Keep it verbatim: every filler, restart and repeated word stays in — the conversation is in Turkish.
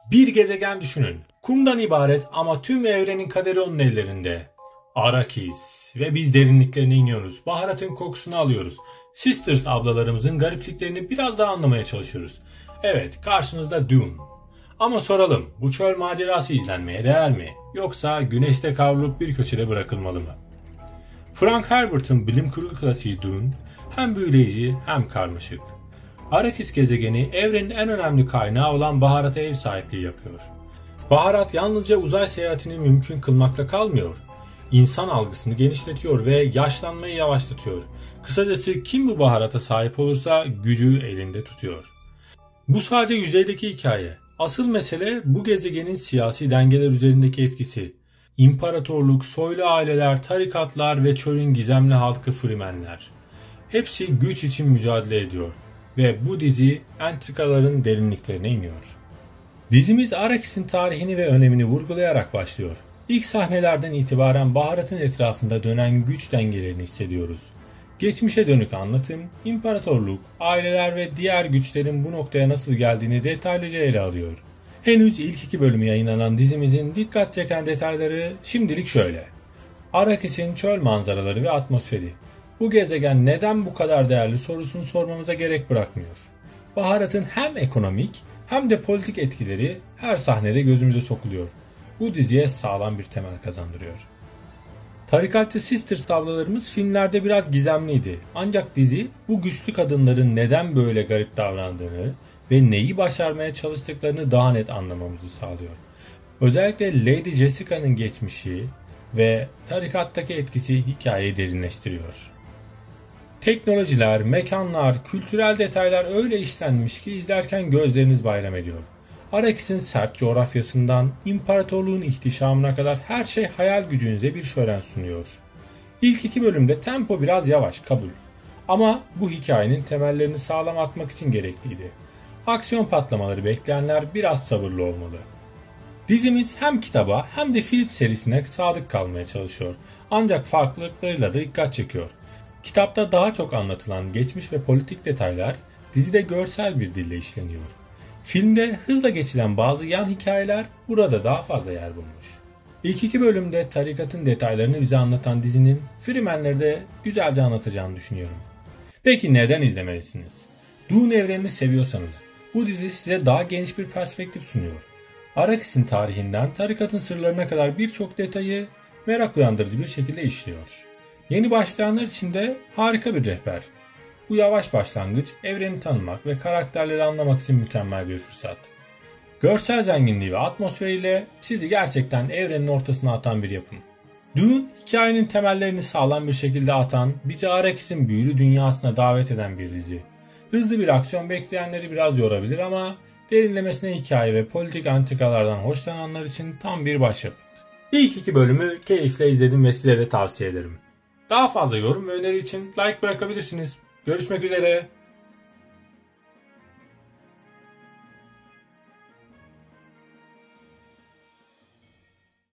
Bir gezegen düşünün. Kumdan ibaret ama tüm evrenin kaderi onun ellerinde. Arrakis ve biz derinliklerine iniyoruz. Baharatın kokusunu alıyoruz. Sisters ablalarımızın garipliklerini biraz daha anlamaya çalışıyoruz. Evet, karşınızda Dune. Ama soralım, bu çöl macerası izlenmeye değer mi? Yoksa güneşte kavrulup bir köşede bırakılmalı mı? Frank Herbert'ın bilim kurgu klasiği Dune hem büyüleyici hem karmaşık. Arrakis gezegeni evrenin en önemli kaynağı olan baharata ev sahipliği yapıyor. Baharat yalnızca uzay seyahatini mümkün kılmakla kalmıyor. İnsan algısını genişletiyor ve yaşlanmayı yavaşlatıyor. Kısacası kim bu baharata sahip olursa gücü elinde tutuyor. Bu sadece yüzeydeki hikaye. Asıl mesele bu gezegenin siyasi dengeler üzerindeki etkisi. İmparatorluk, soylu aileler, tarikatlar ve çölün gizemli halkı Fremenler. Hepsi güç için mücadele ediyor. Ve bu dizi entrikaların derinliklerine iniyor. Dizimiz Arrakis'in tarihini ve önemini vurgulayarak başlıyor. İlk sahnelerden itibaren baharatın etrafında dönen güç dengelerini hissediyoruz. Geçmişe dönük anlatım, imparatorluk, aileler ve diğer güçlerin bu noktaya nasıl geldiğini detaylıca ele alıyor. Henüz ilk iki bölümü yayınlanan dizimizin dikkat çeken detayları şimdilik şöyle. Arrakis'in çöl manzaraları ve atmosferi. Bu gezegen neden bu kadar değerli sorusunu sormamıza gerek bırakmıyor. Baharatın hem ekonomik hem de politik etkileri her sahnede gözümüze sokuluyor. Bu diziye sağlam bir temel kazandırıyor. Tarikatçı Sisters ablalarımız filmlerde biraz gizemliydi. Ancak dizi bu güçlü kadınların neden böyle garip davrandığını ve neyi başarmaya çalıştıklarını daha net anlamamızı sağlıyor. Özellikle Lady Jessica'nın geçmişi ve tarikattaki etkisi hikayeyi derinleştiriyor. Teknolojiler, mekanlar, kültürel detaylar öyle işlenmiş ki izlerken gözleriniz bayram ediyor. Arrakis'in sert coğrafyasından imparatorluğun ihtişamına kadar her şey hayal gücünüze bir şölen sunuyor. İlk iki bölümde tempo biraz yavaş, kabul. Ama bu hikayenin temellerini sağlam atmak için gerekliydi. Aksiyon patlamaları bekleyenler biraz sabırlı olmalı. Dizimiz hem kitaba hem de film serisine sadık kalmaya çalışıyor. Ancak farklılıklarıyla da dikkat çekiyor. Kitapta daha çok anlatılan geçmiş ve politik detaylar dizide görsel bir dille işleniyor. Filmde hızla geçilen bazı yan hikayeler burada daha fazla yer bulmuş. İlk iki bölümde tarikatın detaylarını bize anlatan dizinin Fremenleri de güzelce anlatacağını düşünüyorum. Peki neden izlemelisiniz? Dune evrenini seviyorsanız bu dizi size daha geniş bir perspektif sunuyor. Arrakis'in tarihinden tarikatın sırlarına kadar birçok detayı merak uyandırıcı bir şekilde işliyor. Yeni başlayanlar için de harika bir rehber. Bu yavaş başlangıç evreni tanımak ve karakterleri anlamak için mükemmel bir fırsat. Görsel zenginliği ve atmosferiyle sizi gerçekten evrenin ortasına atan bir yapım. Dune hikayenin temellerini sağlam bir şekilde atan, bizi Arrakis'in büyülü dünyasına davet eden bir dizi. Hızlı bir aksiyon bekleyenleri biraz yorabilir ama derinlemesine hikaye ve politik antrikalardan hoşlananlar için tam bir başyapıt. İlk iki bölümü keyifle izledim ve size de tavsiye ederim. Daha fazla yorum ve öneri için like bırakabilirsiniz. Görüşmek üzere.